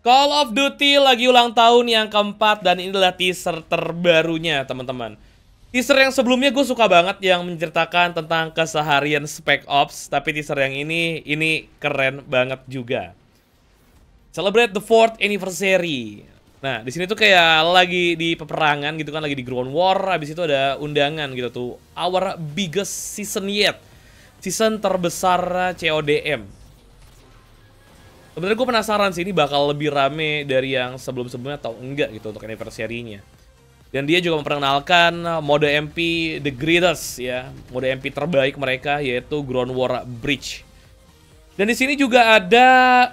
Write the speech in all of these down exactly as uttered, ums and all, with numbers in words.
Call of Duty lagi ulang tahun yang keempat dan ini adalah teaser terbarunya teman-teman. Teaser yang sebelumnya gue suka banget yang menceritakan tentang keseharian Spec Ops, tapi teaser yang ini ini keren banget juga. Celebrate the fourth anniversary. Nah, di sini tuh kayak lagi di peperangan gitu kan, lagi di Ground War, habis itu ada undangan gitu tuh. Our biggest season yet. Season terbesar C O D M. Sebenarnya gue penasaran sih ini bakal lebih rame dari yang sebelum-sebelumnya atau enggak gitu untuk anniversary-nya. Dan dia juga memperkenalkan mode M P The Greatest ya, mode M P terbaik mereka yaitu Ground War Bridge. Dan di sini juga ada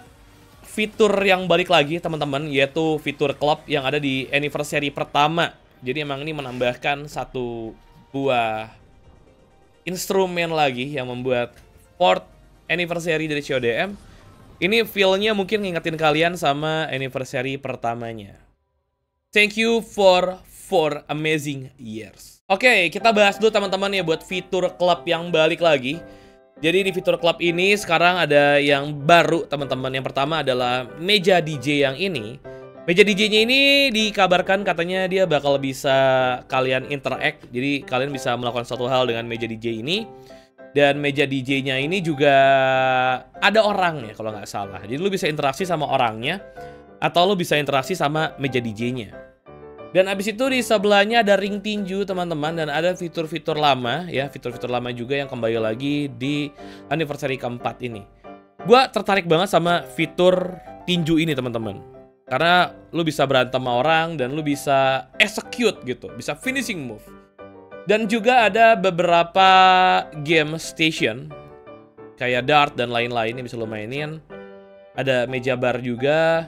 fitur yang balik lagi teman-teman, yaitu fitur club yang ada di anniversary pertama. Jadi emang ini menambahkan satu buah instrumen lagi yang membuat fourth anniversary dari C O D M. Ini feel-nya mungkin ngingetin kalian sama anniversary pertamanya. Thank you for four amazing years. Oke, kita bahas dulu teman-teman ya buat fitur klub yang balik lagi. Jadi di fitur klub ini sekarang ada yang baru teman-teman. Yang pertama adalah meja D J yang ini. Meja D J-nya ini dikabarkan katanya dia bakal bisa kalian interact. Jadi kalian bisa melakukan suatu hal dengan meja D J ini. Dan meja D J-nya ini juga ada orangnya kalau nggak salah. Jadi lu bisa interaksi sama orangnya atau lu bisa interaksi sama meja D J-nya. Dan abis itu di sebelahnya ada ring tinju teman-teman, dan ada fitur-fitur lama ya, fitur-fitur lama juga yang kembali lagi di anniversary keempat ini. Gua tertarik banget sama fitur tinju ini teman-teman. Karena lu bisa berantem sama orang dan lu bisa execute gitu, bisa finishing move. Dan juga ada beberapa game station kayak dart dan lain-lain yang bisa lo mainin. Ada meja bar juga.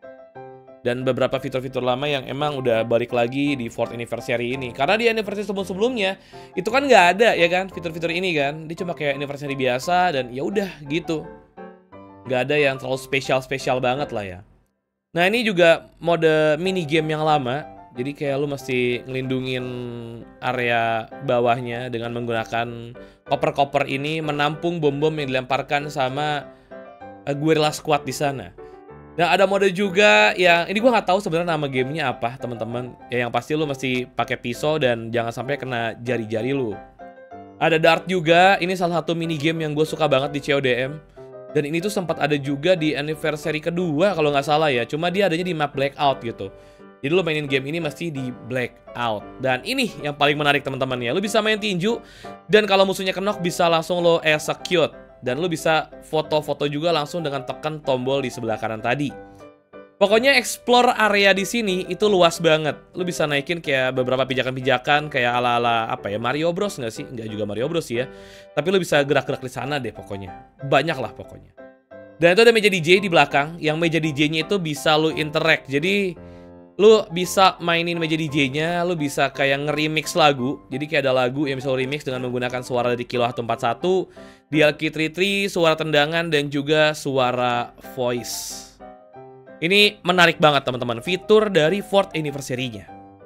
Dan beberapa fitur-fitur lama yang emang udah balik lagi di fourth anniversary ini. Karena di anniversary sebelum-sebelumnya itu kan nggak ada ya kan fitur-fitur ini kan. Dia cuma kayak anniversary biasa dan ya udah gitu. Nggak ada yang terlalu spesial-spesial banget lah ya. Nah ini juga mode mini game yang lama. Jadi kayak lu mesti ngelindungin area bawahnya dengan menggunakan koper-koper ini menampung bom-bom yang dilemparkan sama uh, guerrilla squad di sana. Nah ada mode juga yang ini gua nggak tahu sebenarnya nama gamenya apa teman-teman. Ya yang pasti lu mesti pakai pisau dan jangan sampai kena jari-jari lu. Ada dart juga. Ini salah satu mini game yang gue suka banget di C O D M. Dan ini tuh sempat ada juga di anniversary kedua kalau nggak salah ya. Cuma dia adanya di map blackout gitu. Jadi lo mainin game ini mesti di blackout. Dan ini yang paling menarik teman-teman ya. Lo bisa main tinju dan kalau musuhnya knock bisa langsung lo execute. Dan lo bisa foto-foto juga langsung dengan tekan tombol di sebelah kanan tadi. Pokoknya explore area di sini itu luas banget. Lo bisa naikin kayak beberapa pijakan-pijakan kayak ala-ala apa ya, Mario Bros nggak sih? Nggak juga Mario Bros sih ya. Tapi lo bisa gerak-gerak di sana deh pokoknya. Banyak lah pokoknya. Dan itu ada meja D J di belakang. Yang meja D J-nya itu bisa lo interact. Jadi lu bisa mainin meja D J-nya, lu bisa kayak nge-remix lagu. Jadi kayak ada lagu yang bisa lu remix dengan menggunakan suara dari Kilo satu empat satu, D L Q tiga puluh tiga, suara tendangan, dan juga suara voice. Ini menarik banget teman-teman, fitur dari fourth anniversary-nya.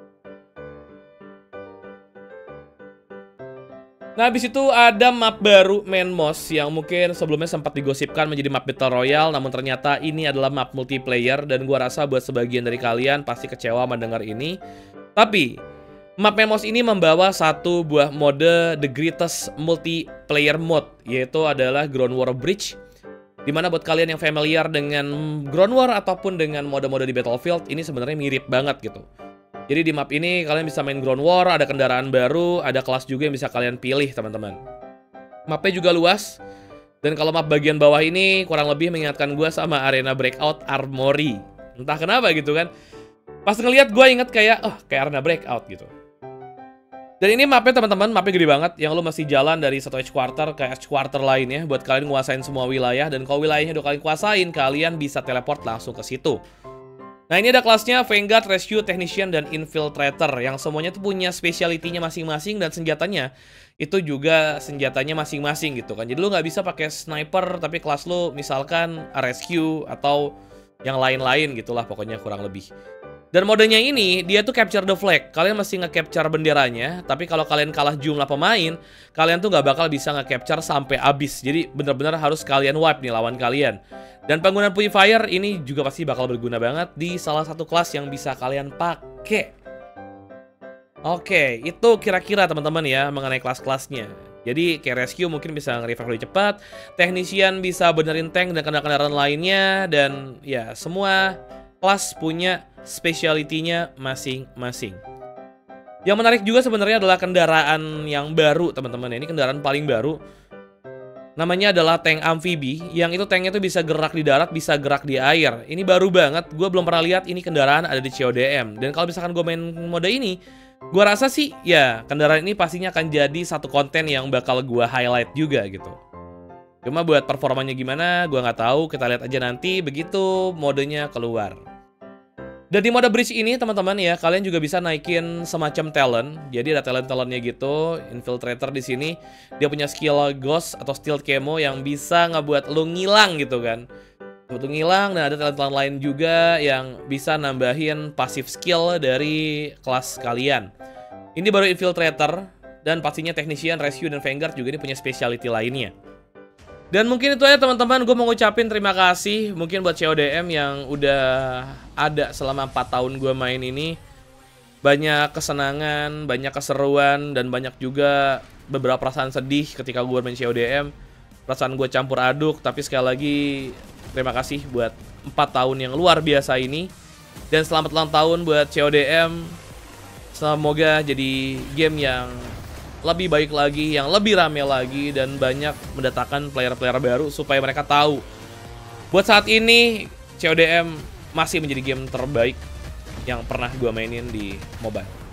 Nah, habis itu ada map baru Manmos yang mungkin sebelumnya sempat digosipkan menjadi map Battle Royale, namun ternyata ini adalah map multiplayer dan gua rasa buat sebagian dari kalian pasti kecewa mendengar ini. Tapi, map Manmos ini membawa satu buah mode The Greatest Multiplayer Mode, yaitu adalah Ground War Bridge. Dimana buat kalian yang familiar dengan Ground War ataupun dengan mode-mode di Battlefield, ini sebenarnya mirip banget gitu. Jadi di map ini kalian bisa main Ground War, ada kendaraan baru, ada kelas juga yang bisa kalian pilih teman-teman. Mapnya juga luas. Dan kalau map bagian bawah ini kurang lebih mengingatkan gue sama Arena Breakout Armory. Entah kenapa gitu kan. Pas ngeliat gue inget kayak, oh kayak Arena Breakout gitu. Dan ini mapnya teman-teman, mapnya gede banget. Yang lu masih jalan dari satu edge quarter ke edge quarter lainnya buat kalian nguasain semua wilayah. Dan kalau wilayahnya udah kalian kuasain, kalian bisa teleport langsung ke situ. Nah ini ada kelasnya Vanguard, Rescue, Technician, dan Infiltrator yang semuanya tuh punya speciality-nya masing-masing dan senjatanya itu juga senjatanya masing-masing gitu kan. Jadi lu nggak bisa pakai sniper tapi kelas lu misalkan Rescue atau yang lain-lain gitulah pokoknya kurang lebih. Dan modenya ini, dia tuh capture the flag. Kalian mesti nge-capture benderanya, tapi kalau kalian kalah jumlah pemain, kalian tuh nggak bakal bisa nge-capture sampai habis. Jadi bener-bener harus kalian wipe nih lawan kalian. Dan penggunaan Purifier ini juga pasti bakal berguna banget di salah satu kelas yang bisa kalian pakai. Oke, itu kira-kira teman-teman ya mengenai kelas-kelasnya. Jadi kayak Rescue mungkin bisa nge-revive lebih cepat, Technician bisa benerin tank dan kendaraan lainnya, dan ya semua kelas punya speciality-nya masing-masing. Yang menarik juga sebenarnya adalah kendaraan yang baru, teman-teman. Ini kendaraan paling baru. Namanya adalah tank amfibi, yang itu tanknya tuh bisa gerak di darat, bisa gerak di air. Ini baru banget, gue belum pernah lihat ini kendaraan ada di C O D M. Dan kalau misalkan gue main mode ini, gue rasa sih ya kendaraan ini pastinya akan jadi satu konten yang bakal gue highlight juga gitu. Cuma buat performanya gimana, gue nggak tahu. Kita lihat aja nanti begitu modenya keluar. Dan di mode bridge ini teman-teman ya, kalian juga bisa naikin semacam talent. Jadi ada talent-talentnya gitu. Infiltrator di sini dia punya skill ghost atau stealth camo yang bisa ngebuat lu ngilang gitu kan. Betul ngilang. Dan ada talent-talent lain juga yang bisa nambahin passive skill dari kelas kalian. Ini baru infiltrator, dan pastinya Technician, Rescue, dan Vanguard juga ini punya specialty lainnya. Dan mungkin itu aja teman-teman, gue mau ngucapin terima kasih mungkin buat C O D M yang udah ada selama empat tahun gue main ini. Banyak kesenangan, banyak keseruan, dan banyak juga beberapa perasaan sedih ketika gue main C O D M. Perasaan gue campur aduk, tapi sekali lagi terima kasih buat empat tahun yang luar biasa ini. Dan selamat ulang tahun buat C O D M. Semoga jadi game yang lebih baik lagi, yang lebih rame lagi, dan banyak mendatangkan player-player baru supaya mereka tahu buat saat ini C O D M masih menjadi game terbaik yang pernah gue mainin di mobile.